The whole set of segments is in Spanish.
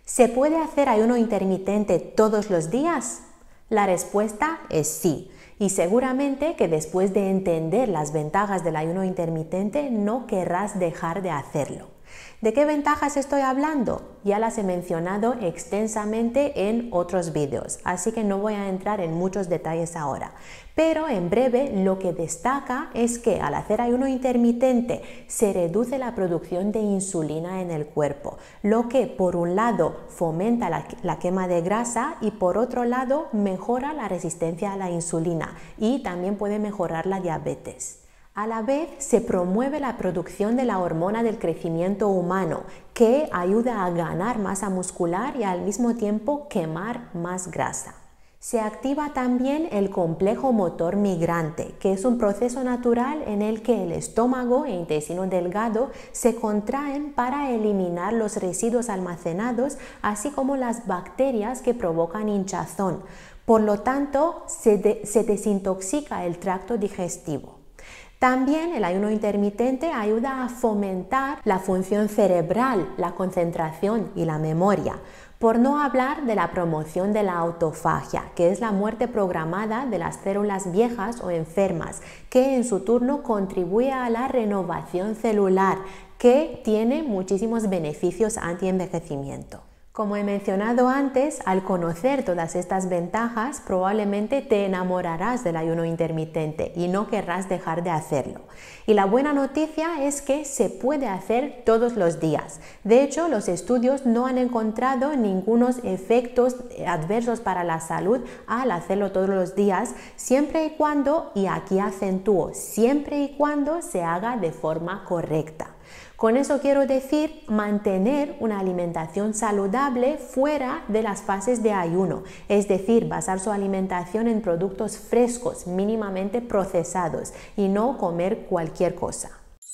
¿Se puede hacer ayuno intermitente todos los días? La respuesta es sí. Y seguramente que después de entender las ventajas del ayuno intermitente no querrás dejar de hacerlo. ¿De qué ventajas estoy hablando? Ya las he mencionado extensamente en otros vídeos, así que no voy a entrar en muchos detalles ahora. Pero en breve lo que destaca es que al hacer ayuno intermitente se reduce la producción de insulina en el cuerpo, lo que por un lado fomenta la quema de grasa y por otro lado mejora la resistencia a la insulina y también puede mejorar la diabetes. A la vez se promueve la producción de la hormona del crecimiento humano, que ayuda a ganar masa muscular y al mismo tiempo quemar más grasa. Se activa también el complejo motor migrante, que es un proceso natural en el que el estómago e intestino delgado se contraen para eliminar los residuos almacenados, así como las bacterias que provocan hinchazón. Por lo tanto, se desintoxica el tracto digestivo. También el ayuno intermitente ayuda a fomentar la función cerebral, la concentración y la memoria, por no hablar de la promoción de la autofagia, que es la muerte programada de las células viejas o enfermas, que en su turno contribuye a la renovación celular, que tiene muchísimos beneficios anti-envejecimiento. Como he mencionado antes, al conocer todas estas ventajas, probablemente te enamorarás del ayuno intermitente y no querrás dejar de hacerlo. Y la buena noticia es que se puede hacer todos los días. De hecho, los estudios no han encontrado ningunos efectos adversos para la salud al hacerlo todos los días, siempre y cuando, y aquí acentúo, siempre y cuando se haga de forma correcta. Con eso quiero decir mantener una alimentación saludable fuera de las fases de ayuno, es decir, basar su alimentación en productos frescos, mínimamente procesados y no comer cualquier cosa.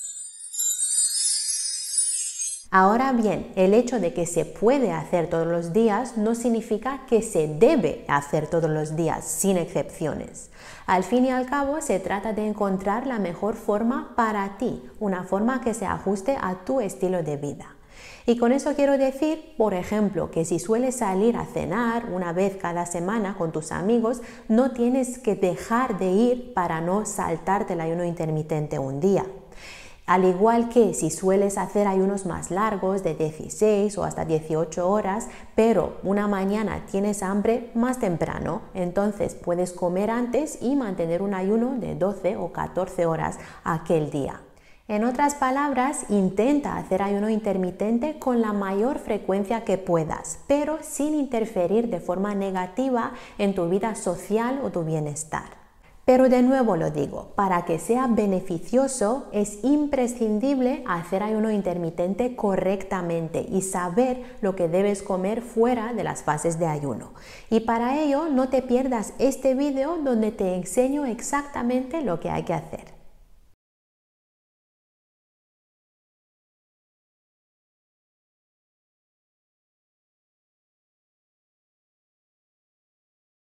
Ahora bien, el hecho de que se puede hacer todos los días no significa que se debe hacer todos los días, sin excepciones. Al fin y al cabo, se trata de encontrar la mejor forma para ti, una forma que se ajuste a tu estilo de vida. Y con eso quiero decir, por ejemplo, que si sueles salir a cenar una vez cada semana con tus amigos, no tienes que dejar de ir para no saltarte el ayuno intermitente un día. Al igual que si sueles hacer ayunos más largos de 16 o hasta 18 horas, pero una mañana tienes hambre más temprano, entonces puedes comer antes y mantener un ayuno de 12 o 14 horas aquel día. En otras palabras, intenta hacer ayuno intermitente con la mayor frecuencia que puedas, pero sin interferir de forma negativa en tu vida social o tu bienestar. Pero de nuevo lo digo, para que sea beneficioso es imprescindible hacer ayuno intermitente correctamente y saber lo que debes comer fuera de las fases de ayuno. Y para ello no te pierdas este video donde te enseño exactamente lo que hay que hacer.